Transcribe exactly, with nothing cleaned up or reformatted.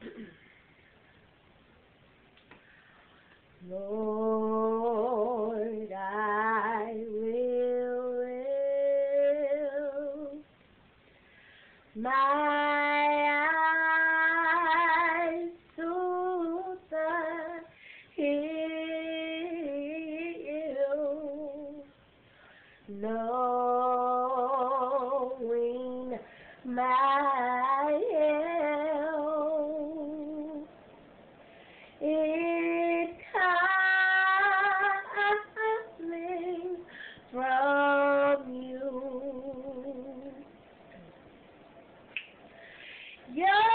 Lord, I will lift my eyes to the hills, knowing my help is coming from you. Your